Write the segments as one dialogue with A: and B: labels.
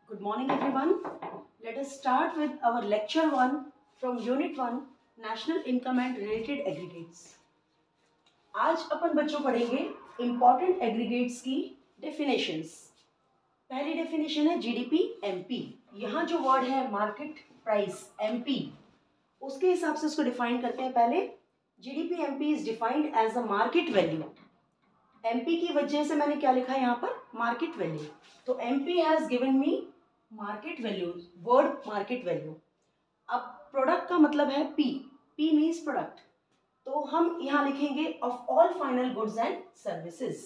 A: Good morning everyone. Let us start with our lecture 1 from unit 1 National Income and Related Aggregates. आज अपन बच्चों पढ़ेंगे Important Aggregates की definitions. पहली definition है GDP MP. यहाँ जो word है Market Price MP, उसके हिसाब से उसको define करते हैं. पहले GDP MP is defined as a market value. MP की वजह से मैंने क्या लिखा है यहाँ पर मार्केट वैल्यू. तो MP has given me market value, word market value. अब प्रोडक्ट का मतलब है P. P means product. तो हम यहाँ लिखेंगे of all final goods and services.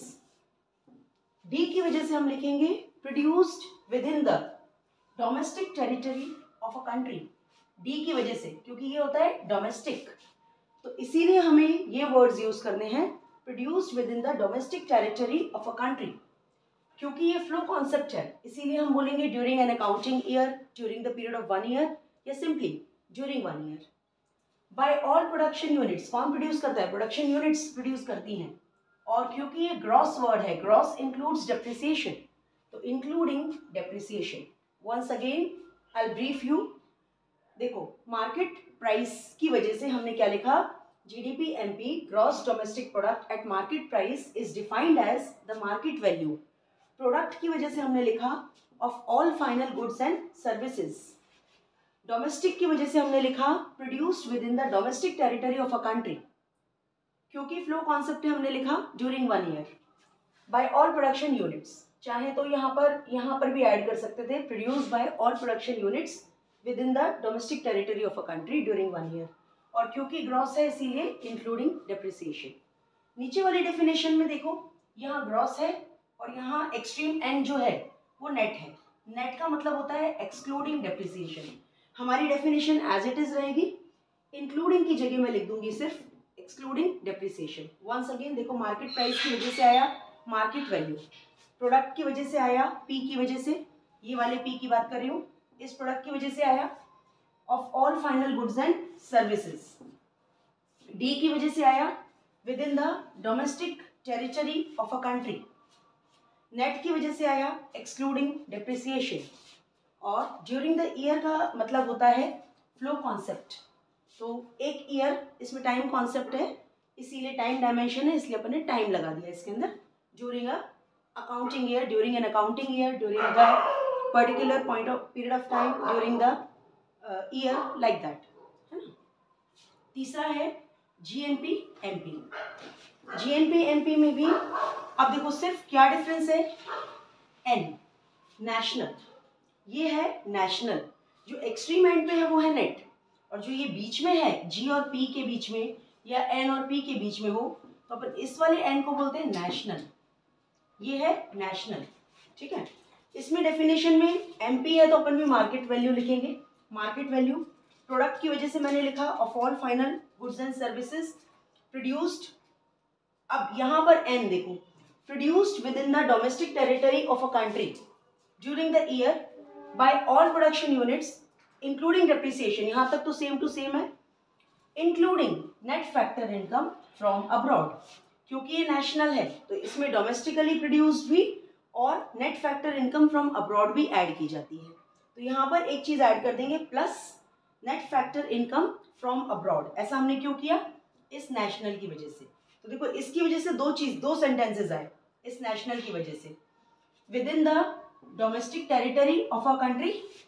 A: D की वजह से हम लिखेंगे produced within the domestic territory of a country. D की वजह से, क्योंकि ये होता है डोमेस्टिक, तो इसीलिए हमें ये वर्ड्स यूज करने हैं produced within the domestic territory of a country. क्योंकि ये फ्लो कॉन्सेप्ट है, इसीलिए हम बोलेंगे during an accounting year, during the period of 1 year, या simply during 1 year. By all production units, कौन प्रोड्यूस करता है? प्रोडक्शन यूनिट्स प्रोड्यूस करती हैं. और क्योंकि ये ग्रॉस वर्ड है, ग्रॉस इंक्लूड्स डेप्रिसिएशन, तो including depreciation. Once again I will brief you. देखो, मार्केट प्राइस की वजह से हमने क्या लिखा? GDP MP, gross domestic product at market price, is defined as the market value. Product की वजह से हमने लिखा of all final goods and services. Domestic की वजह से हमने लिखा produced within the domestic territory of a country. क्योंकि फ्लो कॉन्सेप्ट है, हमने लिखा during 1 year. by all production units, चाहे तो यहाँ पर भी ऐड कर सकते थे produced by all production units within the domestic territory of a country during 1 year. और क्योंकि ग्रॉस है इसीलिए इंक्लूडिंग डेप्रिसिएशन. नीचे वाली डेफिनेशन में देखो, यहाँ ग्रॉस है और यहाँ एक्सट्रीम एंड जो है वो नेट है. नेट का मतलब होता है एक्सक्लूडिंग डेप्रिसिएशन. हमारी डेफिनेशन एज इट इज रहेगी, इंक्लूडिंग की जगह में लिख दूंगी सिर्फ एक्सक्लूडिंग डेप्रिसिएशन. वंस अगेन देखो, मार्केट प्राइस की वजह से आया मार्केट वैल्यू, प्रोडक्ट की वजह से आया P की वजह से, ये वाले P की बात कर रही हूँ, इस प्रोडक्ट की वजह से आया of all final goods and services. D की वजह से आया within the domestic territory of a country. Net की वजह से आया excluding depreciation. और during the year का मतलब होता है flow concept. तो एक year, इसमें time concept है, इसीलिए time dimension है, इसलिए अपन ने time लगा दिया इसके अंदर. during a accounting year, during an accounting year, during the particular period of time, during the year, like that, है ना. तीसरा है GNP MP. GNP MP में भी अब देखो सिर्फ क्या डिफरेंस है? N, national. ये है नेशनल, जो एक्सट्रीम एंड पे है वो है नेट, और जो ये बीच में है G और P के बीच में या N और P के बीच में हो, तो अपन इस वाले N को बोलते हैं नेशनल. ये है नेशनल, ठीक है. इसमें डेफिनेशन में MP है तो अपन भी मार्केट वैल्यू लिखेंगे. मार्केट वैल्यू प्रोडक्ट की वजह से मैंने लिखा of all final goods and services produced. अब यहाँ पर N देखो, produced within the domestic territory of a country during the year by all production units including depreciation. यहाँ तक तो सेम टू सेम है. Including net factor income from abroad, क्योंकि ये नेशनल है तो इसमें डोमेस्टिकली प्रोड्यूस्ड भी और net factor income from abroad भी ऐड की जाती है. तो यहाँ पर एक चीज ऐड कर देंगे, plus net factor income from abroad. ऐसा हमने क्यों किया? इस नेशनल की वजह से. तो देखो, इसकी वजह से दो सेंटेंसेस आए इस नेशनल की वजह से. Within the domestic territory of a country,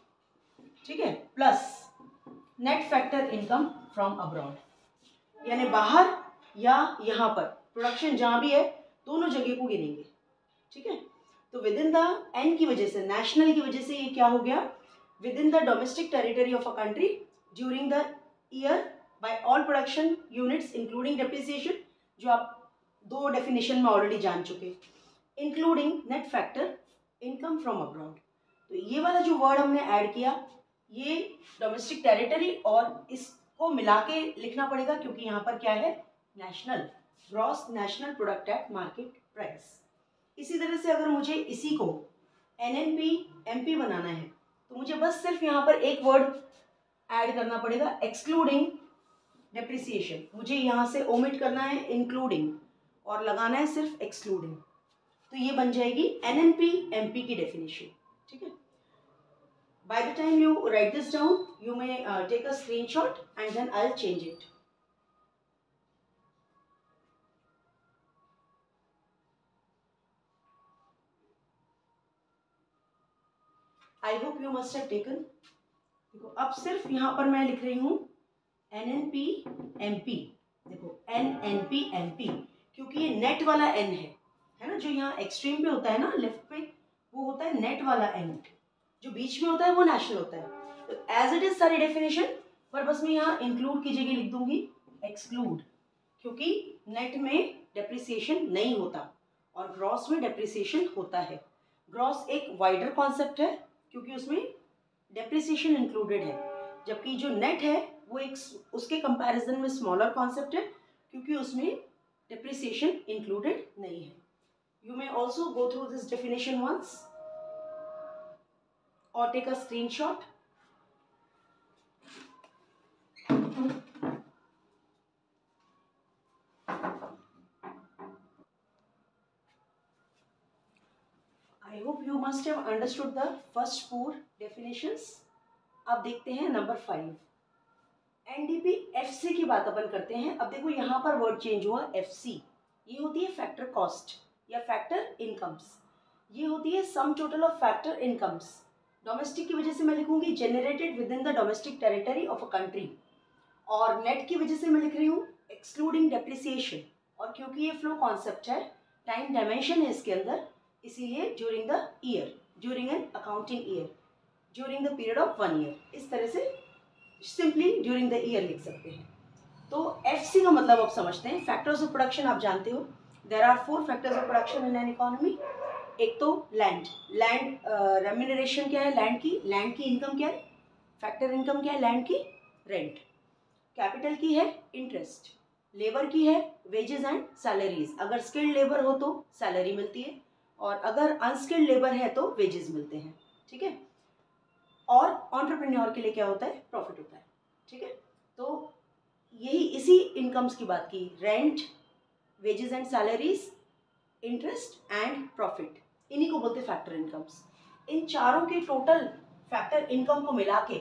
A: ठीक है, plus net factor income from abroad, यानी बाहर या यहाँ पर प्रोडक्शन जहाँ भी है दोनों जगह को गिनेंगे, ठीक है. तो विद इन द N की वजह से, नेशनल की वजह से ये क्या हो गया? Within the domestic territory of a country during the year by all production units including depreciation, जो आप दो डेफिनेशन में ऑलरेडी जान चुके, including net factor income from abroad. तो ये वाला जो वर्ड हमने ऐड किया, ये डोमेस्टिक टेरिटरी और इसको मिला के लिखना पड़ेगा, क्योंकि यहाँ पर क्या है? National, gross national product at market price. इसी तरह से अगर मुझे इसी को NNP MP बनाना है तो मुझे बस सिर्फ यहाँ पर एक वर्ड ऐड करना पड़ेगा, एक्सक्लूडिंग डेप्रिसिएशन. मुझे यहाँ से ओमिट करना है इंक्लूडिंग और लगाना है सिर्फ एक्सक्लूडिंग. तो ये बन जाएगी NNP MP की डेफिनेशन, ठीक है. By the time you write this down, you may take a screenshot and then I'll change it. I hope you must have taken. देखो अब सिर्फ यहाँ पर मैं लिख रही हूँ NNP-MP। देखो NNP-MP, क्योंकि ये नेट वाला N है ना, जो यहाँ एक्सट्रीम पे होता है ना लेफ्ट पे, वो होता है नेट वाला N, जो बीच में होता है वो नेशनल होता है। तो एज इट इज सारी डेफिनेशन, पर बस मैं यहाँ इंक्लूड की जगह लिख दूंगी एक्सक्लूड, क्योंकि नेट में डेप्रिसिएशन नहीं होता और ग्रॉस में डेप्रिसिएशन होता है। ग्रॉस एक वाइडर कॉन्सेप्ट है क्योंकि उसमें डेप्रिसिएशन इंक्लूडेड है, जबकि जो नेट है वो एक उसके कंपैरिजन में स्मॉलर कॉन्सेप्ट है क्योंकि उसमें डेप्रिसिएशन इंक्लूडेड नहीं है। You may also go through this definition once or take a screenshot. I hope you must have understood the first 4 definitions. अब देखते हैं नंबर 5, NDP-FC की बात अपन करते हैं। अब देखो यहाँ पर वर्ड चेंज हुआ, FC ये होती है फैक्टर कॉस्ट या फैक्टर इनकम्स, ये होती है sum total of factor incomes. Domestic की वजह से मैं लिखूंगी generated within the domestic territory of a country, और नेट की वजह से मैं लिख रही हूँ एक्सक्लूडिंग डेप्रिसिएशन। और क्योंकि ये फ्लो कॉन्सेप्ट है, टाइम डायमेंशन है इसके अंदर, इसीलिए during the year, during an accounting year, during the period of 1 year, इस तरह से सिंपली ड्यूरिंग द ईयर लिख सकते हैं। तो FC का मतलब आप समझते हैं। फैक्टर्स ऑफ प्रोडक्शन आप जानते हो, there are 4 factors of production in an economy. एक तो लैंड रेम्यूनरेशन क्या है लैंड की इनकम क्या है, फैक्टर इनकम क्या है लैंड की, रेंट। कैपिटल की है इंटरेस्ट, लेबर की है वेजेस एंड सैलरीज, अगर स्किल्ड लेबर हो तो सैलरी मिलती है और अगर अनस्किल्ड लेबर है तो वेजेस मिलते हैं, ठीक है। और एंटरप्रेन्योर के लिए क्या होता है, प्रॉफिट होता है, ठीक है। तो यही इसी इनकम्स की बात की, rent, wages and salaries, interest and profit, इन्हीं को बोलते फैक्टर इनकम्स। इन चारों के टोटल फैक्टर इनकम को मिला के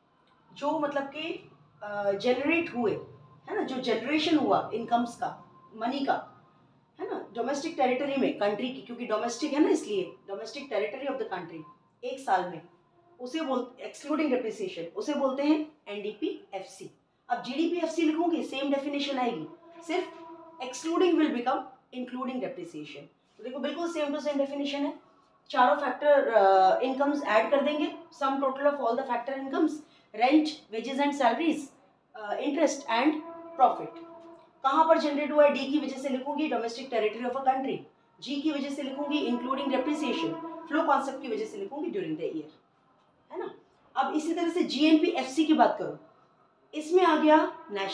A: जो मतलब कि जनरेट हुए है ना, जो जनरेशन हुआ इनकम्स का, मनी का, है ना, डोमेस्टिक टेरिटरी में कंट्री की, क्योंकि डोमेस्टिक है ना इसलिए domestic territory of the country, एक साल में, उसे बोलते एक्सक्लूडिंग डेप्रिसिएशन, उसे बोलते हैं NDP-FC। अब GDP-FC लिखूंगी सेम डेफिनेशन आएगी, सिर्फ excluding will become including depreciation. तो देखो बिल्कुल सेम टू सेम डेफिनेशन है। चारों फैक्टर इनकम्स ऐड कर देंगे, sum total of all the factor incomes, rent, wages and salaries, interest and profit. कहाँ पर जनरेट हुआ है, D की वजह से लिखूंगी domestic territory of a country, G की वजह से लिखूंगी इंक्लूडिंग डेप्रिसिएशन, फ्लो कॉन्सेप्ट की वजह से लिखूंगी ड्यूरिंग द ईयर, है ना। अब इसी तरह से GNP-FC की बात करो, इसमें आ गया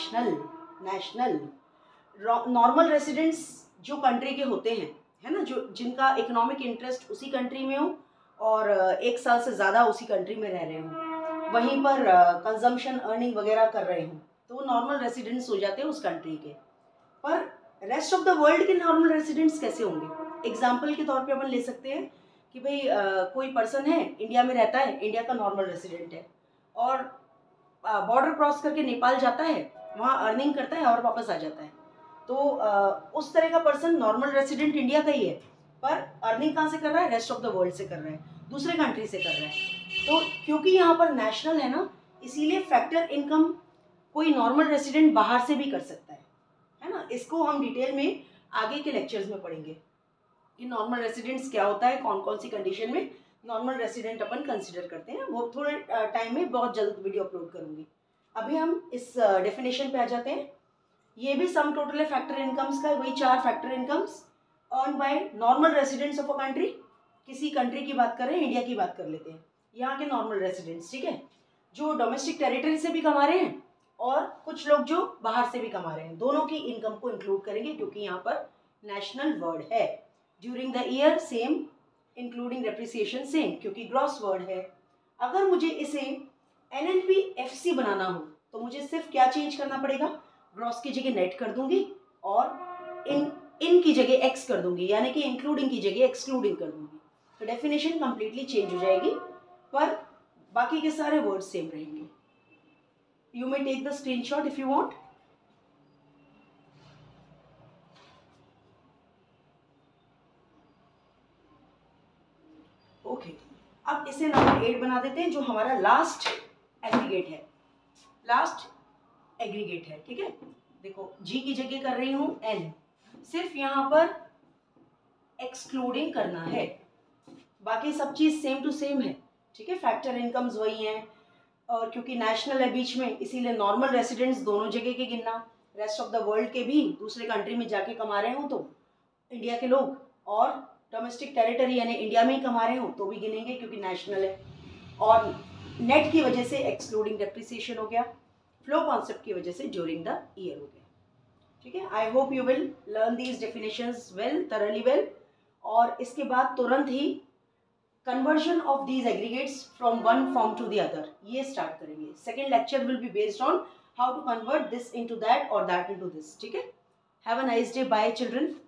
A: नेशनल नॉर्मल रेसिडेंट्स जो कंट्री के होते हैं, है ना, जो जिनका इकोनॉमिक इंटरेस्ट उसी कंट्री में हो और 1 साल से ज़्यादा उसी कंट्री में रह रहे हों, वहीं पर कंजम्पशन अर्निंग वगैरह कर रहे हों, तो वो नॉर्मल रेसिडेंट्स हो जाते हैं उस कंट्री के। पर रेस्ट ऑफ द वर्ल्ड के नॉर्मल रेसिडेंट्स कैसे होंगे? एग्जाम्पल के तौर पे अपन ले सकते हैं कि भाई कोई पर्सन है इंडिया में रहता है, इंडिया का नॉर्मल रेसिडेंट है, और बॉर्डर क्रॉस करके नेपाल जाता है, वहाँ अर्निंग करता है और वापस आ जाता है, तो उस तरह का पर्सन नॉर्मल रेसिडेंट इंडिया का ही है, पर अर्निंग कहाँ से कर रहा है, रेस्ट ऑफ द वर्ल्ड से कर रहा है, दूसरे कंट्री से कर रहा है। तो क्योंकि यहाँ पर नेशनल है ना, इसीलिए फैक्टर इनकम कोई नॉर्मल रेसिडेंट बाहर से भी कर सकता है ना। इसको हम डिटेल में आगे के लेक्चर्स में पढ़ेंगे कि नॉर्मल रेसिडेंट्स क्या होता है, कौन कौन सी कंडीशन में नॉर्मल रेसिडेंट अपन कंसिडर करते हैं, वो थोड़े टाइम में बहुत जल्द वीडियो अपलोड करूंगी। अभी हम इस डेफिनेशन पे आ जाते हैं। ये भी सम टोटल है फैक्टर इनकम्स का, वही 4 factor incomes earn by normal residents of a country. किसी कंट्री की बात कर रहे हैं, इंडिया की बात कर लेते हैं, यहाँ के नॉर्मल रेसिडेंट्स, ठीक है, जो डोमेस्टिक टेरिटरी से भी कमा रहे हैं और कुछ लोग जो बाहर से भी कमा रहे हैं, दोनों की इनकम को इंक्लूड करेंगे क्योंकि यहाँ पर नेशनल वर्ड है। During the year same, including depreciation same, क्योंकि ग्रॉस वर्ड है। अगर मुझे इसे NNP-FC बनाना हो तो मुझे सिर्फ क्या चेंज करना पड़ेगा, ग्रॉस की जगह नेट कर दूंगी और इन की जगह एक्स कर दूंगी, यानी कि इंक्लूडिंग की जगह एक्सक्लूडिंग कर दूंगी, तो डेफिनेशन कंप्लीटली चेंज हो जाएगी। पर बाकी के सारे वर्ड सेम रहेंगे. You may take the screenshot if you want. Okay, अब इसे नंबर 8 बना देते हैं, जो हमारा लास्ट एग्रीगेट है. लास्ट एग्रीगेट है, ठीक है. देखो जी की जगह कर रही हूं एन, सिर्फ यहां पर एक्सक्लूडिंग करना है, बाकी सब चीज सेम टू सेम है, ठीक है. फैक्टर इनकम्स वही हैं, और क्योंकि नेशनल है बीच में, इसीलिए नॉर्मल रेसिडेंट्स दोनों जगह के गिनना. रेस्ट ऑफ द वर्ल्ड के भी दूसरे कंट्री में जाके कमा रहे हो तो इंडिया के लोग, और डोमेस्टिक टेरिटरी यानी इंडिया में ही कमा रहे हो तो भी गिनेंगे क्योंकि नेशनल है. और नेट की वजह से एक्सक्लूडिंग डेप्रिसिएशन हो गया, फ्लो कॉन्सेप्ट की वजह से ड्यूरिंग द ईयर हो गया, ठीक है. I hope you will learn these definitions well, thoroughly well. और इसके बाद तुरंत ही conversion of these aggregates from one form to the other ये स्टार्ट करेंगे. Second lecture will be based on how to convert this into that और that into this, ठीक है. Have a nice day. Bye children.